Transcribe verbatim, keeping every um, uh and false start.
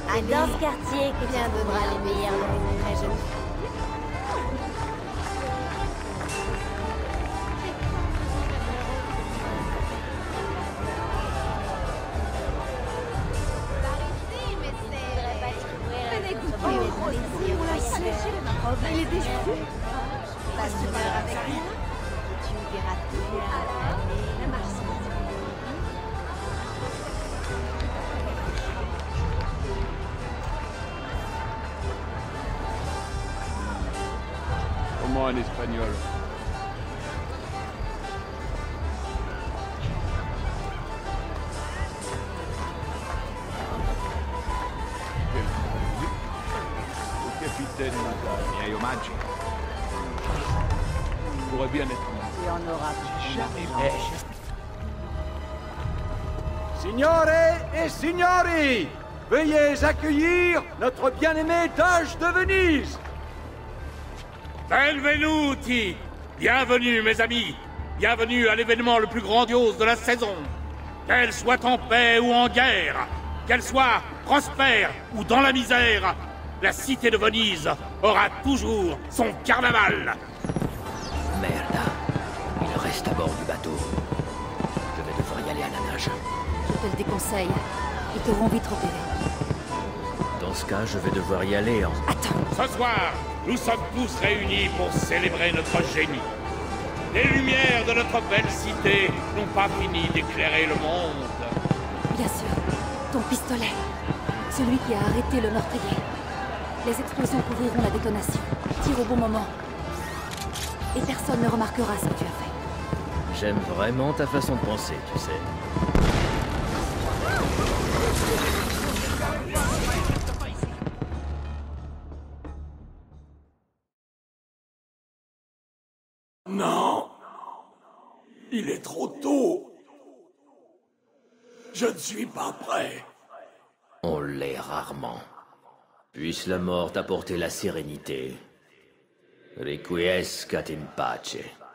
C'est dans ce quartier que tu trouveras les meilleurs lots, très joli. Il est déjà vu. Passe une heure avec lui, tu verras tout. La marche. Comment un espagnol? Le capitaine nous a miei omaggi. Pourrait bien être. Tu en auras jamais. Signore et signori, veuillez accueillir notre bien-aimé Doge de Venise. Benvenuti! Bienvenue, mes amis! Bienvenue à l'événement le plus grandiose de la saison! Qu'elle soit en paix ou en guerre, qu'elle soit prospère ou dans la misère, la cité de Venise aura toujours son carnaval! Merde. Il reste à bord du bateau. Je vais devoir y aller à la nage. Je te le déconseille. Ils t'auront vite repéré. Dans ce cas, je vais devoir y aller en... Ce soir, nous sommes tous réunis pour célébrer notre génie. Les lumières de notre belle cité n'ont pas fini d'éclairer le monde. Bien sûr. Ton pistolet. Celui qui a arrêté le meurtrier. Les explosions couvriront la détonation. Tire au bon moment. Et personne ne remarquera ce que tu as fait. J'aime vraiment ta façon de penser, tu sais. Non! Il est trop tôt! Je ne suis pas prêt! On l'est rarement. Puisse la mort t'apporter la sérénité. Requiescat in pace.